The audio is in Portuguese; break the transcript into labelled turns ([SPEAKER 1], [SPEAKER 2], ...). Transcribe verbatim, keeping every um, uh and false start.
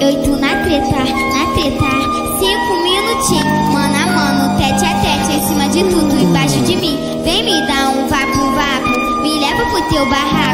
[SPEAKER 1] Eu e tu na treta, na treta. Cinco minutinhos, mano a mano, tete a tete, em cima de tudo, embaixo de mim. Vem me dar um vapo, vapo, me leva pro teu barraco.